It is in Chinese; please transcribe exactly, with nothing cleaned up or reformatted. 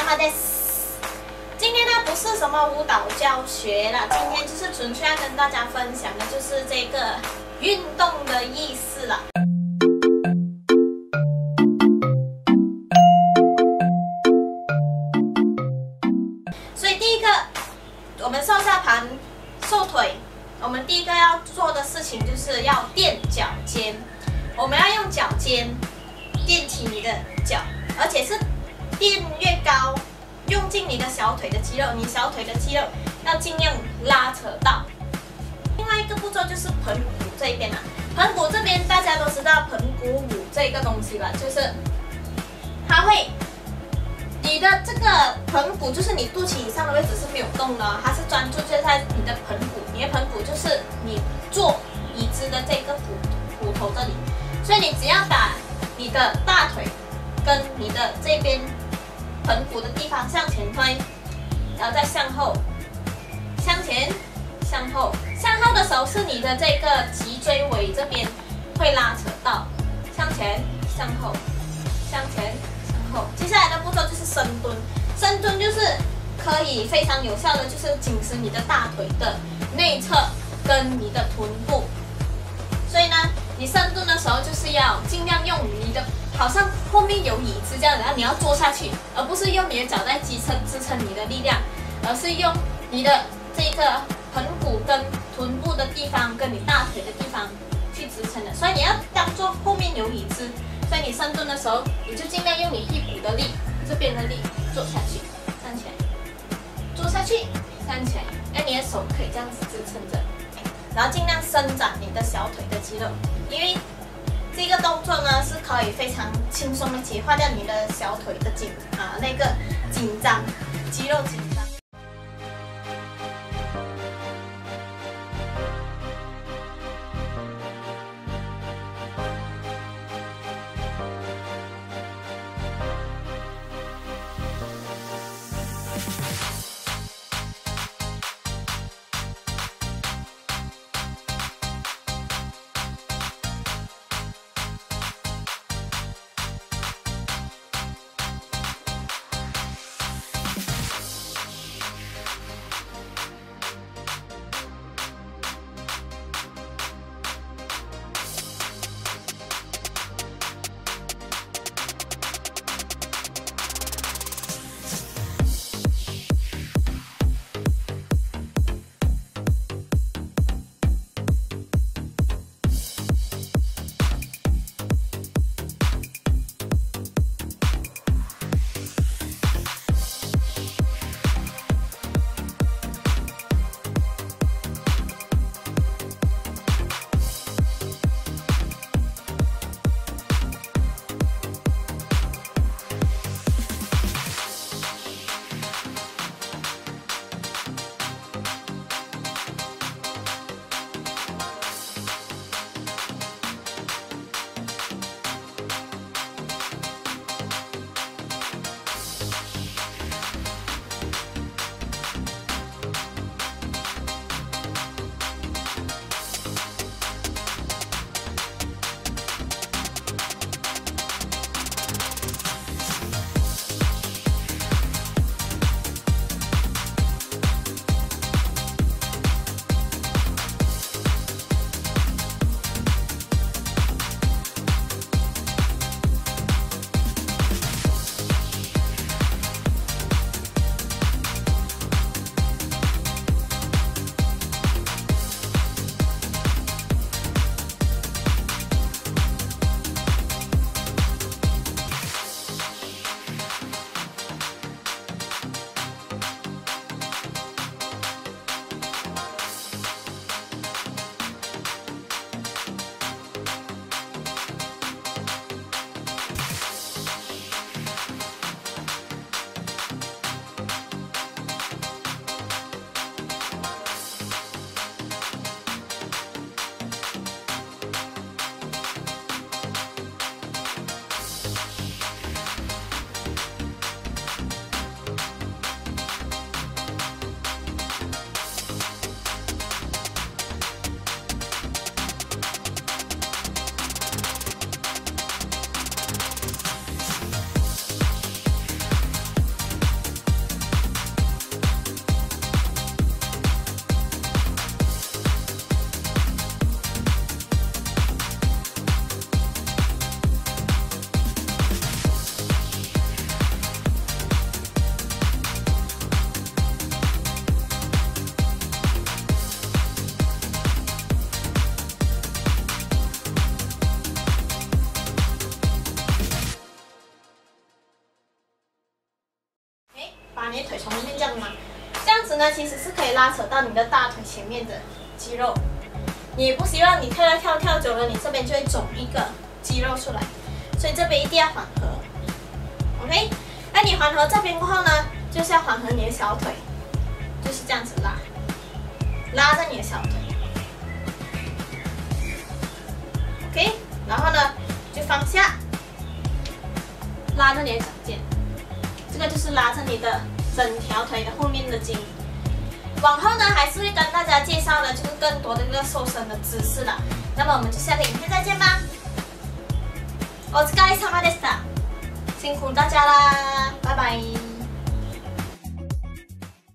哈です。今天呢不是什么舞蹈教学啦，今天就是纯粹要跟大家分享的就是这个运动的意思啦。所以第一个，我们瘦下盘、瘦腿，我们第一个要做的事情就是要垫脚尖。我们要用脚尖垫起你的脚，而且是垫越高，用尽你的小腿的肌肉，你小腿的肌肉要尽量拉扯到。另外一个步骤就是盆骨这一边啊，盆骨这边大家都知道盆骨舞这个东西吧，就是它会，你的这个盆骨就是你肚脐以上的位置是没有动的，它是专注就在你的盆骨，你的盆骨就是你坐椅子的这个骨骨头这里，所以你只要把你的大腿跟你的这边盆骨的地方向前推，然后再向后，向前，向后，向后的时候是你的这个脊椎尾这边会拉扯到，向前，向后，向前，向后。接下来的步骤就是深蹲，深蹲就是可以非常有效的就是紧实你的大腿的内侧跟你的臀部，所以呢，你深蹲的时候就是要尽量用你的。好像后面有椅子这样，然后你要坐下去，而不是用你的脚在支撑支撑你的力量，而是用你的这个盆骨跟臀部的地方，跟你大腿的地方去支撑的。所以你要当做后面有椅子，所以你深蹲的时候，你就尽量用你屁股的力，这边的力坐下去，站起来，坐下去，站起来，让你的手可以这样子支撑着，然后尽量伸展你的小腿的肌肉，因为。这个动作呢是可以非常轻松的解放掉你的小腿的紧啊那个紧张肌肉紧张。 把你的腿从那边这样拉，这样子呢其实是可以拉扯到你的大腿前面的肌肉。你也不希望你跳跳跳跳久了，你这边就会肿一个肌肉出来，所以这边一定要缓和。OK， 那你缓和这边过后呢，就是要缓和你的小腿，就是这样子拉，拉着你的小腿。OK， 然后呢就放下，拉着你的脚尖，这个就是拉着你的整条腿的后面的筋。往后呢，还是会跟大家介绍的，就是更多的这个瘦身的知识了。那么我们就下个影片再见吧。お疲れ様でした，辛苦大家啦，拜拜。